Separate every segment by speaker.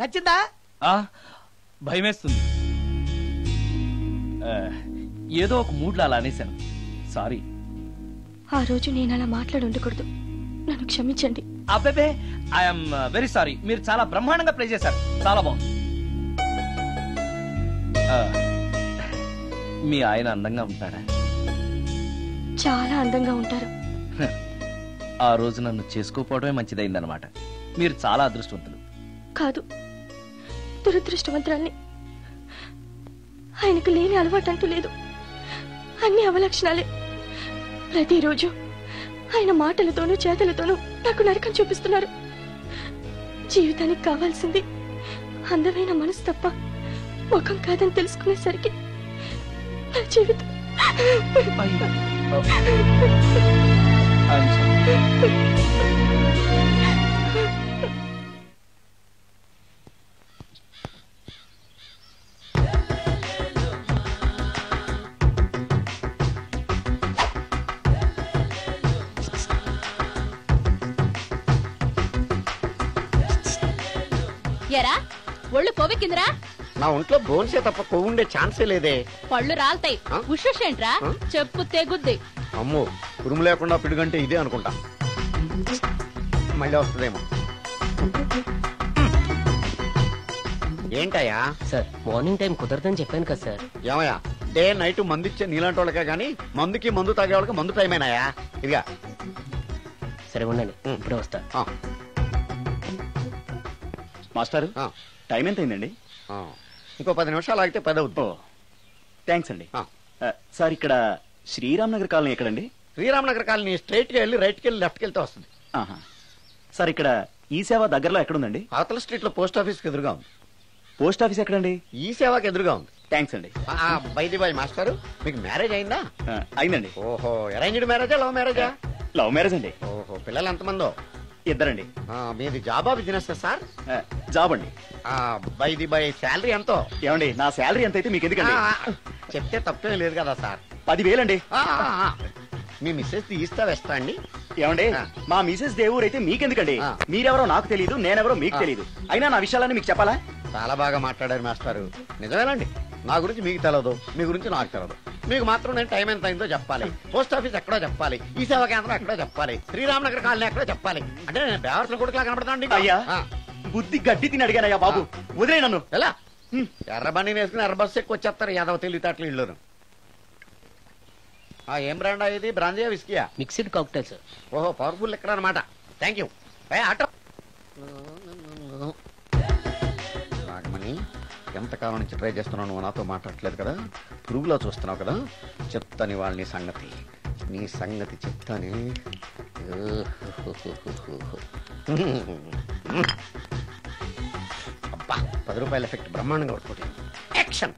Speaker 1: నచ్చిందా?
Speaker 2: భయమేస్తుంది. ఏదో ఒక మూడ్లో అలా అనేశాను, సారీ.
Speaker 3: ఆ రోజు నేను అలా మాట్లాడి ఉండకూడదు, నన్ను క్షమించండి.
Speaker 2: అబ్బే, ఐఎమ్ వెరీ సారీ. మీరు చాలా బ్రహ్మాండంగా ప్లే చేశారు, చాలా బాగుంది. మీ ఆయన అందంగా ఉంటాడా?
Speaker 3: చాలా అందంగా ఉంటారు.
Speaker 2: ఆ రోజు నన్ను చేసుకోపోవడమే మంచిదైందనమాట. మీరు చాలా అదృష్టవంతులు.
Speaker 3: కాదు, దురదృష్టవంతురాల్ని. ఆయనకు లేని అలవాటు అంటూ లేదు, అన్ని అవలక్షణాలే. ప్రతిరోజు ఆయన మాటలతోనూ చేతలతోనూ నాకు నరకం చూపిస్తున్నారు. జీవితానికి కావాల్సింది అందమైన మనసు తప్ప ముఖం కాదని తెలుసుకునేసరికి నా జీవితం
Speaker 4: ఎరా ఒళ్ళు కొవ్వెక్కిందిరా?
Speaker 5: నా ఒంట్లో బోన్సే తప్ప కొవ్వు ఉండే ఛాన్సే లేదే.
Speaker 4: పళ్ళు రాల్తాయి. ఉషేంట్రా చెప్పు తెగుద్ది.
Speaker 5: అమ్మో, ఉరుము లేకుండా పిడుగంటే ఇదే అనుకుంటా. మళ్ళీ వస్తుందేమో. ఏంటయ్యా?
Speaker 6: సార్, మార్నింగ్ టైం కుదరదని చెప్పాను కదా సార్.
Speaker 5: ఏమయ్యా, డే నైట్ మందు ఇచ్చే నీలాంటి వాళ్ళకే గానీ మందుకి మందు తాగే వాళ్ళకి మందు టైమేనాయా? ఇదిగా
Speaker 6: సరే ఉండండి, ఇప్పుడే వస్తా.
Speaker 7: మాస్టర్, టైం ఎంత అయిందండి?
Speaker 5: ఇంకో 10 నిమిషాలు ఆగితే 10 అవుతుంది.
Speaker 7: థ్యాంక్స్ అండి. సార్, ఇక్కడ శ్రీరామ్ నగర్ కాలనీ ఎక్కడండి?
Speaker 5: శ్రీరామ్ నగర్ కాలనీ స్ట్రైట్ గా వెళ్ళి రైట్ కి వెళ్ళి లెఫ్ట్ కి వెళ్తే వస్తుంది.
Speaker 7: సార్, ఇక్కడ ఈ సేవ దగ్గరలో ఎక్కడుందండి?
Speaker 5: అవతల స్ట్రీట్ లో పోస్ట్ ఆఫీస్ కి ఎదురుగా ఉంది.
Speaker 7: పోస్ట్ ఆఫీస్ ఎక్కడండి?
Speaker 5: ఈ సేవకి ఎదురుగా ఉంది.
Speaker 7: థ్యాంక్స్ అండి.
Speaker 5: బై మాస్టర్, మీకు మ్యారేజ్ అయిందా?
Speaker 7: అయిందండి.
Speaker 5: ఓహో, అరేంజ్డ్ మ్యారేజా లవ్ మ్యారేజా?
Speaker 7: లవ్ మ్యారేజ్ అండి.
Speaker 5: ఓహో, పిల్లలు ఎంతమందో?
Speaker 7: ఇద్దరండి.
Speaker 5: మీది జాబా బిజినెస్ సార్?
Speaker 7: జాబ్ అండి.
Speaker 5: బై శాలరీ ఎంతో?
Speaker 7: ఏమండి, నా శాలరీ ఎంత అయితే మీకు ఎందుకండి?
Speaker 5: చెప్తే తప్పేం లేదు కదా సార్.
Speaker 7: 10,000 అండి.
Speaker 5: మీ మిస్సెస్ ఇస్తా వేస్తా అండి.
Speaker 7: ఏమండి, మా మిసెస్ దేవూర్ అయితే మీకెందుకండి? మీరెవరో నాకు తెలియదు, నేనెవరో మీకు తెలియదు. అయినా నా విషయాలని మీకు చెప్పాలా?
Speaker 5: చాలా బాగా మాట్లాడారు మాస్టారు. నిజమేనండి, నా గురించి మీకు తెలదు, మీ గురించి నాకు తెలదు. మీకు మాత్రం నేను టైం ఎంత అయిందో చెప్పాలి, పోస్ట్ ఆఫీస్ ఎక్కడో చెప్పాలి, ఈ సేవా కేంద్రం ఎక్కడో చెప్పాలి, శ్రీరామ్ నగర్ కాలనీ ఎక్కడో చెప్పాలి. అంటే నేను బేవర్సల కొడుకులా కనపడతానండి.
Speaker 7: అయ్యా, బుద్ధి గడ్డి తిని అడిగానయ్యా బాబు, వదిలే నన్ను.
Speaker 5: ఎలా? ఎర్రబండి వేసుకుని ఎర్ర బస్సు ఎక్కువ వచ్చేస్తారు యాదవ తెలివితేటలు ఇళ్ళను. ఏం బ్రాండా ఇది? బ్రాంజియా విస్కియా?
Speaker 6: Mixed cocktail sir.
Speaker 5: ఓహో, పవర్ఫుల్ ఎక్కడ అనమాట. Thank you. ఆటో నాగమణి, ఎంతకాలం నుంచి ట్రై చేస్తున్నావు, నువ్వు నాతో మాట్లాడట్లేదు కదా, పురుగులో చూస్తున్నావు కదా. చెప్తాను వాళ్ళ నీ సంగతి చెప్తాను. అబ్బా, 10 రూపాయల ఎఫెక్ట్ బ్రహ్మాండంగా పట్టుకుంటాను. యాక్షన్.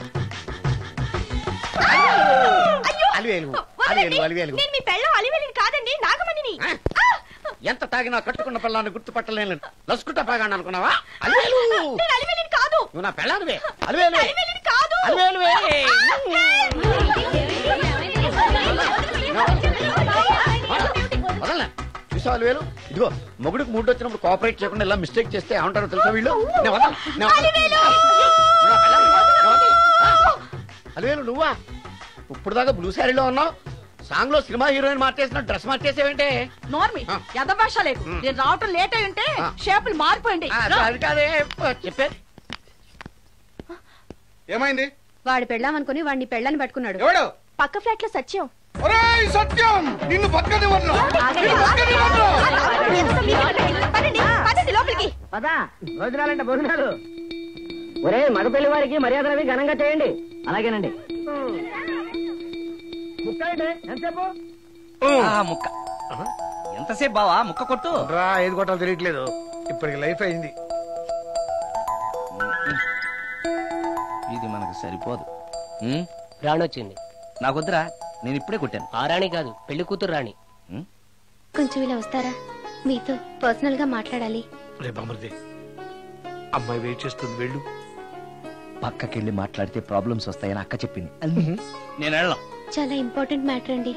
Speaker 5: ఎంత తాగినా కట్టుకున్న పిల్లాన్ని గుర్తుపట్టలేను. లసుకుంటా బాగా అనుకున్నావా? నువ్వు నా పిల్లానివే. వదలనా చూసా అలివేలు? ఇదిగో, మొగుడికి మూడు వచ్చినప్పుడు కోఆపరేట్ చేయకుండా ఇలా మిస్టేక్ చేస్తే ఏమంటారో తెలుసా వీళ్ళు? అలివేలు నువ్వా? ఇప్పుడు దాకా బ్లూ శారీలో ఉన్నావు, సాంగ్ లో సినిమా హీరోయిన్ మార్చేసిన డ్రెస్ మార్చేసేవంటే?
Speaker 4: నోర్మి యథభాష లేదు. నేను రావటం లేట్ అయి ఉంటే షేపులు మారిపోయింది.
Speaker 5: కాదే చెప్పేది.
Speaker 8: ఏమైంది?
Speaker 9: వాడు పెళ్ళామనుకుని వాడిని పెళ్ళని పట్టుకున్నాడు.
Speaker 8: ఎవడు?
Speaker 3: పక్క ఫ్లాట్ లో సత్యం.
Speaker 8: సత్యం, నిన్ను
Speaker 4: లోపలికి
Speaker 6: భోజనాలంటే భోజనాలు. ఒరే, మగ పెళ్లి వారికి మర్యాదలవి ఘనంగా చేయండి. అలాగేనండి.
Speaker 2: ముక్క ఎంతసేపు బావా? ముక్క కొట్టు.
Speaker 1: ఏది కొట్టాలో తెలియట్లేదు, ఇప్పటికి లైఫ్ అయింది.
Speaker 2: ఇది మనకు సరిపోదు.
Speaker 6: రాణొచ్చింది.
Speaker 2: నాకొద్దురా, నేను ఇప్పుడే కొట్టాను.
Speaker 6: ఆ రాణి కాదు, పెళ్లి కూతురు రాణి.
Speaker 3: కొంచెం ఇలా వస్తారా? మీతో పర్సనల్ గా మాట్లాడాలి.
Speaker 1: అమ్మాయి వెయిట్ చేస్తుంది, వెళ్ళు.
Speaker 2: పక్కకెళ్ళి మాట్లాడితే ప్రాబ్లమ్స్ వస్తాయని అక్క చెప్పింది. నేను వెళ్ళను.
Speaker 3: చాలా ఇంపార్టెంట్ మ్యాటర్ అండి.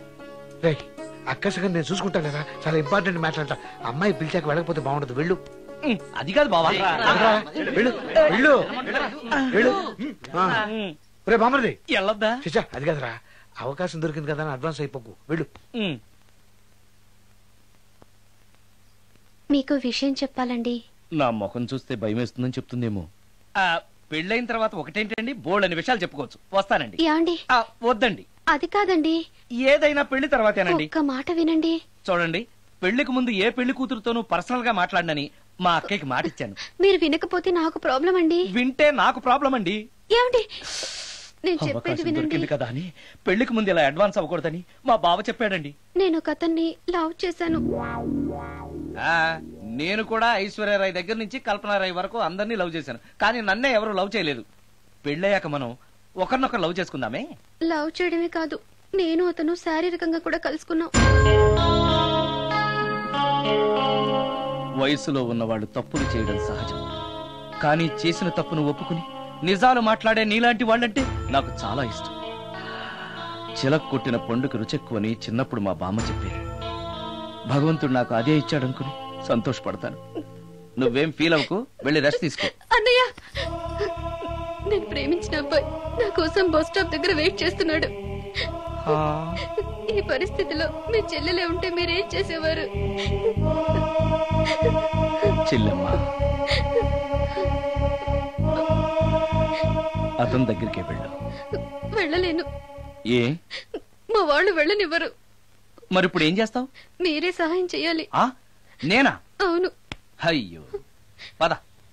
Speaker 1: అక్కసగా నేను చూసుకుంటాను కదా, చాలా ఇంపార్టెంట్ మ్యాటర్ అంట. అమ్మాయి పిలిచాక వెళ్ళకపోతే బాగుండదు, వెళ్ళు.
Speaker 2: అది కాదు బావా.
Speaker 1: వెళ్ళు వెళ్ళు వెళ్ళు. రే బామర్ది
Speaker 2: వెళ్ళొద్దా?
Speaker 1: చిచ్చా అది కదరా, అవకాశం దొరికింది కదా అని అడ్వాన్స్ అయిపోకు. వెళ్ళు.
Speaker 3: మీకు విషయం చెప్పాలండి.
Speaker 2: నా ముఖం చూస్తే భయం వేస్తుందని చెప్తుందేమో. పెళ్ళైన తర్వాత ఒకటేంటండి, బోల్డ్ అనే విషయాలు చెప్పుకోవచ్చు. వస్తానండి.
Speaker 3: యాండి
Speaker 2: వద్దండి.
Speaker 3: అది కాదండి,
Speaker 2: ఏదైనా పెళ్లి తర్వాతేనండి.
Speaker 3: ఒక్క మాట వినండి.
Speaker 2: చూడండి, పెళ్లికి ముందు ఏ పెళ్లి కూతురుతోనూ పర్సనల్ గా మాట్లాడనని మా అక్కకి మాట ఇచ్చాను.
Speaker 3: మీరు వినకపోతే నాకు ప్రాబ్లం అండి.
Speaker 2: వింటే నాకు ప్రాబ్లం అండి.
Speaker 3: ఏమండి, నేను చెప్పేది
Speaker 2: అవకాశం
Speaker 3: వినండి.
Speaker 2: దొరికింది కదా అని పెళ్లికి ముందు ఇలా అడ్వాన్స్ అవ్వకూడదని మా బావ చెప్పాడండి.
Speaker 3: నేను ఒక అతన్ని లవ్ చేశాను.
Speaker 2: నేను కూడా ఐశ్వర్యరాయ్ దగ్గర నుంచి కల్పనారాయ్ వరకు అందరినీ లవ్ చేశాను, కానీ నన్నే ఎవరు లవ్ చేయలేదు. పెళ్ళయ్యాక మనం ఒకరినొకరు లవ్ చేసుకుందామే.
Speaker 3: లవ్ చేయడమే కాదు, నేను అతను శారీరకంగా కూడా కలుసుకున్నాం.
Speaker 2: వయసులో ఉన్నవాళ్ళు తప్పులు చేయడం సహజం, కానీ చేసిన తప్పును ఒప్పుకుని నిజాలు మాట్లాడే నీలాంటి వాళ్ళంటే నాకు చాలా ఇష్టం. చిలక కొట్టిన పండుగ రుచెక్కువని చిన్నప్పుడు మా బామ్మ చెప్పేది. భగవంతుడు నాకు అదే ఇచ్చాడనుకుని సంతోషపడతాను. నువ్వేం ఫీల్ అవ్వకు, వెళ్ళి రెస్ట్ తీసుకో.
Speaker 3: అన్నయ్య, నేను ప్రేమించిన అబ్బాయి నా కోసం బస్ స్టాప్ దగ్గర వెయిట్ చేస్తున్నాడు. ఈ పరిస్థితిలో మీ చెల్లెలే ఉంటే మీరేం చేసేవారు?
Speaker 2: చెల్లెమ్మ, అతని దగ్గరికే వెళ్ళు.
Speaker 3: వెళ్ళలేను.
Speaker 2: ఏ?
Speaker 3: మా వాళ్ళు వెళ్ళనివ్వరు.
Speaker 2: మరి ఇప్పుడు ఏం చేస్తావు?
Speaker 3: మీరే సహాయం చెయ్యాలి.
Speaker 2: నేనా?
Speaker 3: అవును.
Speaker 2: అయ్యో, పద.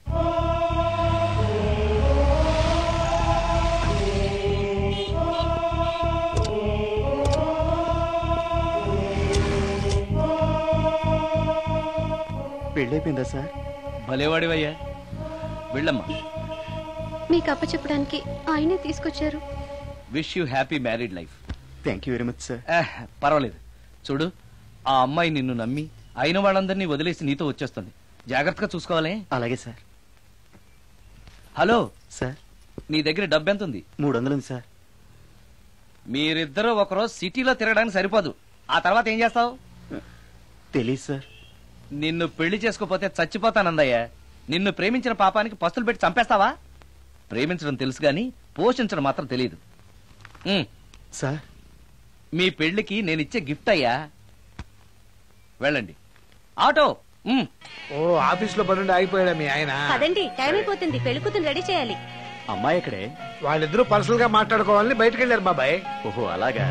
Speaker 7: పెళ్ళైపోయిందా సార్?
Speaker 2: భలేవాడివయ్యా, వెళ్ళమ్మా.
Speaker 3: మీకు అప్పచెప్పడానికి ఆయనే తీసుకొచ్చారు.
Speaker 2: Wish you happy married life.
Speaker 7: Thank you very much sir.
Speaker 2: పర్వాలేదు. చూడు, ఆ అమ్మాయి నిన్ను నమ్మి అయిన వాళ్ళందరినీ వదిలేసి నీతో వచ్చేస్తుంది. జాగ్రత్తగా చూసుకోవాలి.
Speaker 7: అలాగే సార్.
Speaker 2: హలో
Speaker 7: సార్,
Speaker 2: నీ దగ్గర డబ్బు ఎంత ఉంది?
Speaker 7: 300 ఉంది సార్.
Speaker 2: మీరిద్దరూ ఒకరోజు సిటీలో తిరగడానికి సరిపోదు. ఆ తర్వాత ఏం చేస్తావు?
Speaker 7: తెలీదు సార్.
Speaker 2: నిన్ను పెళ్లి చేసుకోపోతే చచ్చిపోతానందయ్యా. నిన్ను ప్రేమించిన పాపానికి పస్తులు పెట్టి చంపేస్తావా? ప్రేమించడం తెలుసు గాని పోషించడం మాత్రం తెలియదు.
Speaker 7: సార్,
Speaker 2: మీ పెళ్లికి నేనిచ్చే గిఫ్ట్ అయ్యా. వెళ్ళండి. ఆటో.
Speaker 1: ఓ, ఆఫీస్ లో పనుండి ఆగిపోయాడా మీ ఆయన?
Speaker 9: అదండి, టైం అయిపోతుంది, పెళ్లి కూతురు రెడీ చేయాలి.
Speaker 7: అమ్మాయి ఎక్కడే?
Speaker 1: వాళ్ళిద్దరూ పర్సనల్ గా మాట్లాడుకోవాలని బయటకు వెళ్ళారు బాబాయ్.
Speaker 7: ఓహో, అలాగా.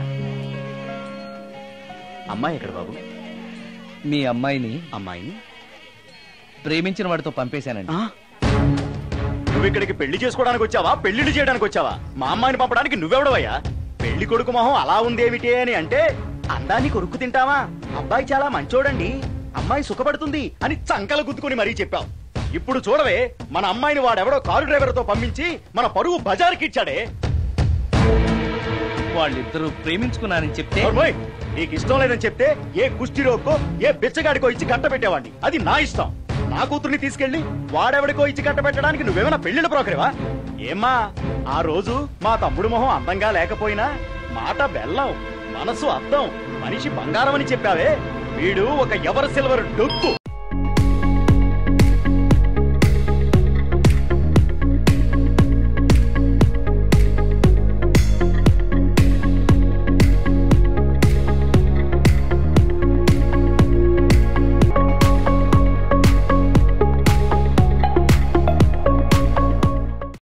Speaker 7: అమ్మాయి ఎక్కడ బాబు?
Speaker 2: మీ అమ్మాయిని
Speaker 7: ప్రేమించిన
Speaker 2: వాడితో పంపేశానండి.
Speaker 7: నువ్వు ఇక్కడికి పెళ్లి చేసుకోవడానికి వచ్చావా, పెళ్లిళ్ళు చేయడానికి వచ్చావా? మా అమ్మాయిని పంపడానికి నువ్వెవడవయ్యా? పెళ్లి కొడుకు మొహం అలా ఉందేమిటి అని అంటే, అందాన్ని కొరుక్కు తింటావా? అబ్బాయి చాలా మంచోడండి, అమ్మాయి సుఖపడుతుంది అని చంకలు గుద్దుకుని మరీ చెప్పావు. ఇప్పుడు చూడవే, మన అమ్మాయిని వాడెవడో కారు డ్రైవర్ తో పంపించి మన పరువు బజార్కి ఇచ్చాడే.
Speaker 2: వాళ్ళిద్దరూ ప్రేమించుకున్నారని చెప్తే,
Speaker 7: నీకు ఇష్టం లేదని చెప్తే ఏ కుష్టిరోకో ఏ బిచ్చగాడికో ఇచ్చి కట్ట పెట్టేవాడిని. అది నా ఇష్టం. నా కూతుర్ని తీసుకెళ్లి వాడెవడికో ఇచ్చి కట్ట పెట్టడానికి నువ్వేమైనా పెళ్లిళ్ళ బ్రోకరేవా? ఏమ్మా, ఆ రోజు మా తమ్ముడు మొహం అందంగా లేకపోయినా మాట బెల్లం, మనసు అద్దం, మనిషి బంగారం అని చెప్పావే. వీడు ఒక ఎవరు సిల్వర్ డొక్కు.